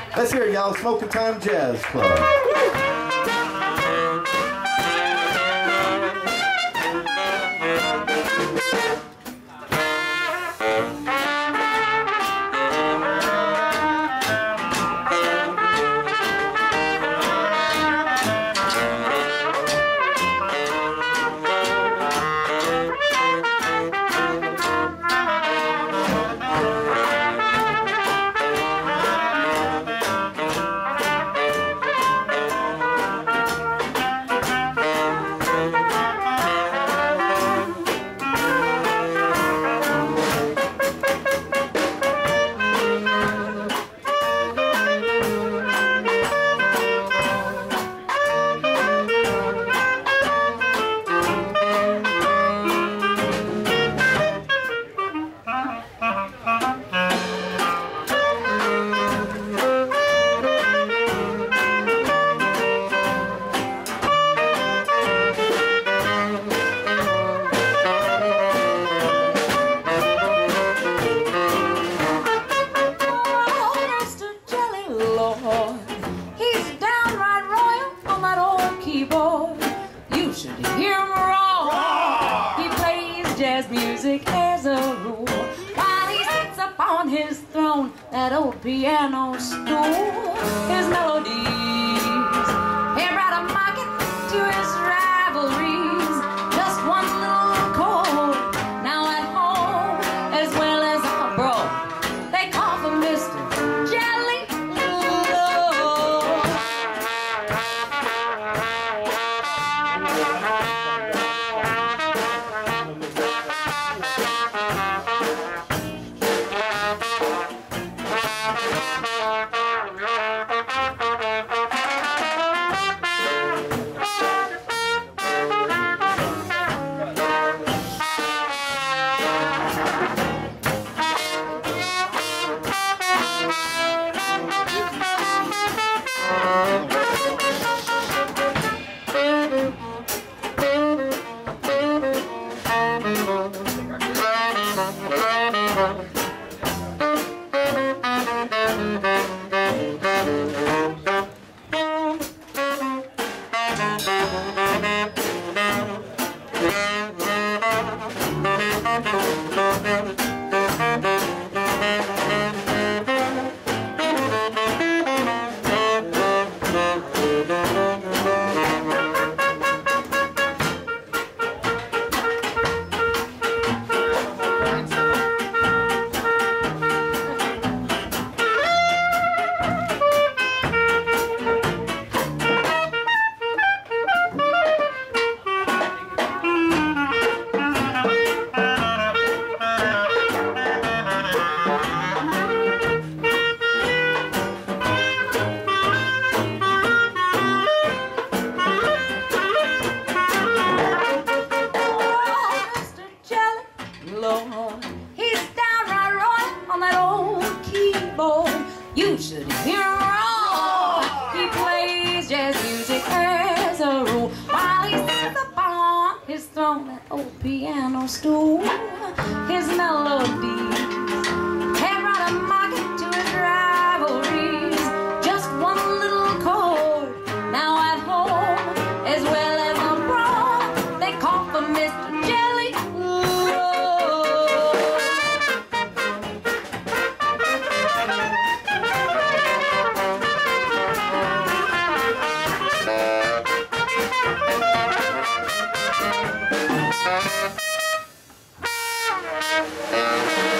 Let's hear it, y'all. Smoking Time Jazz Club. Jazz music as a rule, while he sits upon his throne, that old piano stool. His melodies, he brought a market to his rivalries. Just one little chord, now at home as well as abroad, they call for Mr. Jelly Lord. He's downright royal on that old keyboard. You should hear him roar. He plays jazz music as a rule, while he sits upon his throne, that old piano stool. His melodies have brought a market to his rivalries. Just one little chord, now at home as well as abroad, they call for Mr. Jelly Lord.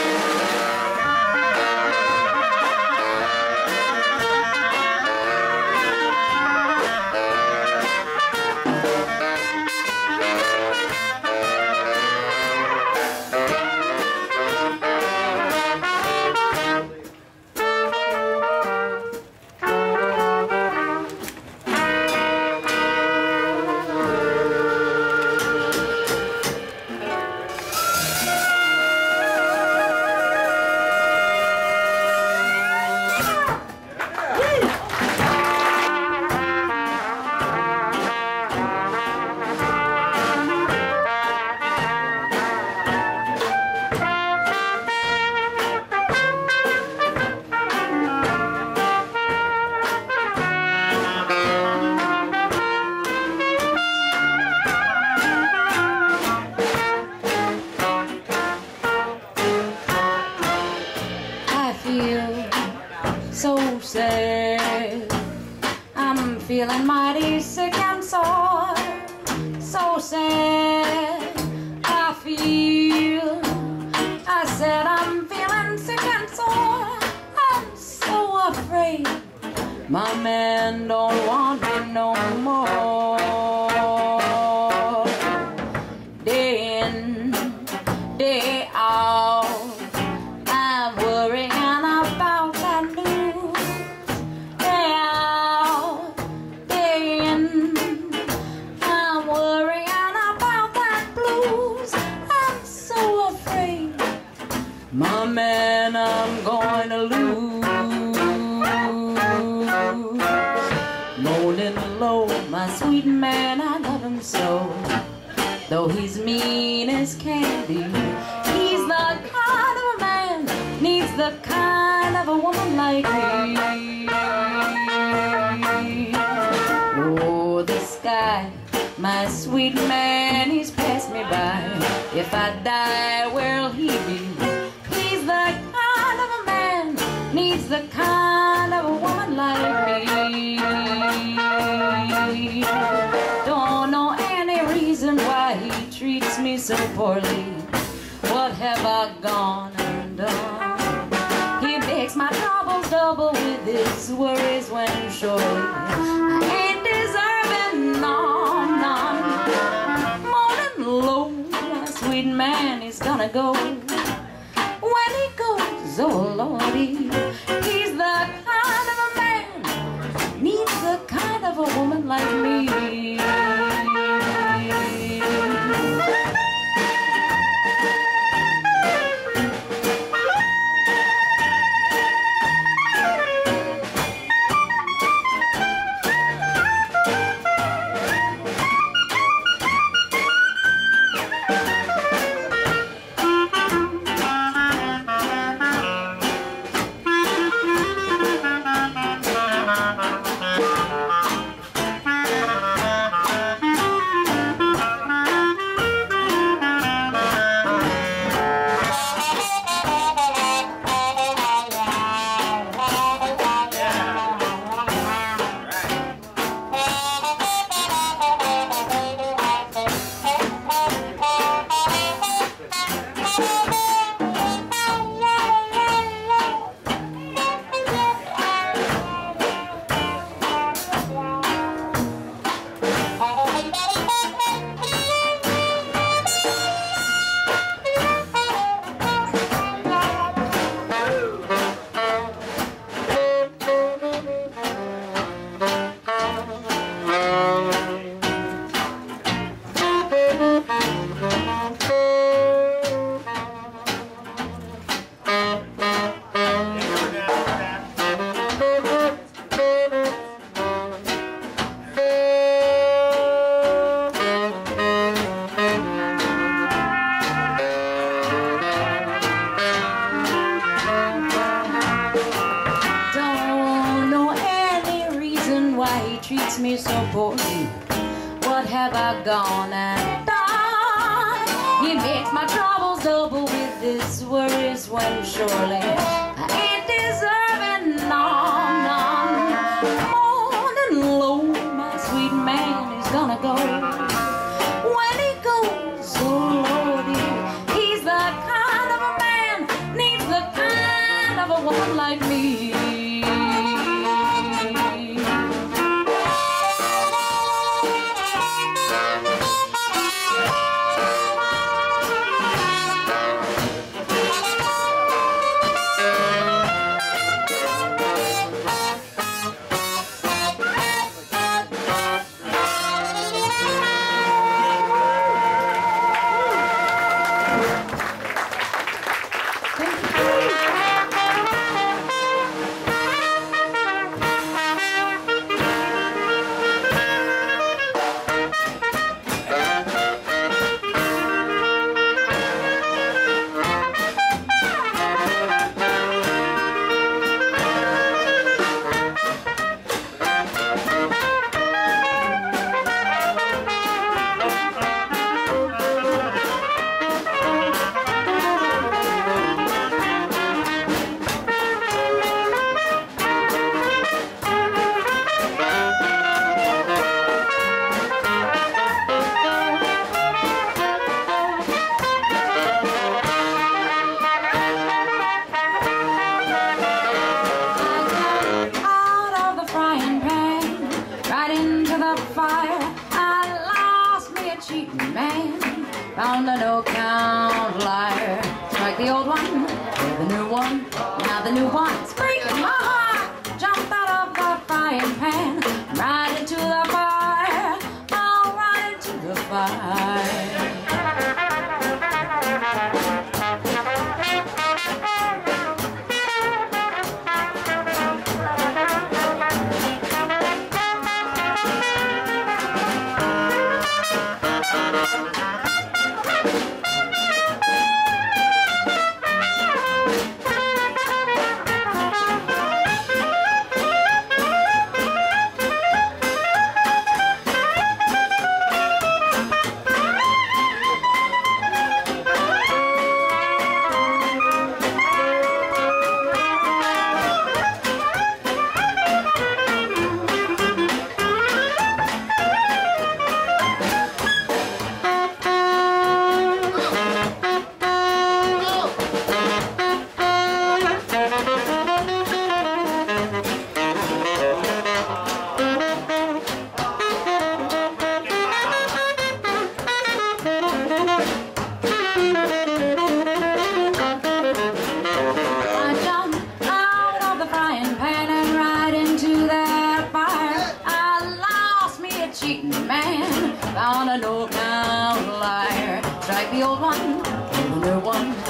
and mighty sick and sore. So sad I feel. I said I'm feeling sick and sore. I'm so afraid my man don't want me no more. Day in, day out, I'm worrying about that news. Day out, day in, I'm worrying about that blues. I'm so afraid my man I'm going to lose. Moaning low, my sweet man, I love him so. Though he's mean as can be, he's the kind of a man, needs the kind of a woman like me. Oh, this guy, my sweet man, he's passed me by. If I die, where'll he be? He's the kind of a man, needs the kind of a woman like me. Don't know any reason why he treats me so poorly. What have I gone and done? He makes my troubles double with his worries when surely I ain't deserving none. Moaning low, my sweet man, he's gonna go. When he goes, oh Lordy, he's the kind of a man, needs the kind of a woman like me. Treats me so poorly. What have I gone and done? He makes my troubles double with his worries when surely I ain't deserving none. Moaning low, my sweet man is gonna go. When he goes, oh Lordy, he's the kind of a man, needs the kind of a woman like me. the old one, play the new one. Now the new one's breaking my heart. Jump out of the frying pan, right into the fire. I'll ride into the fire. Found an old town liar. Strike the old one, play the new one.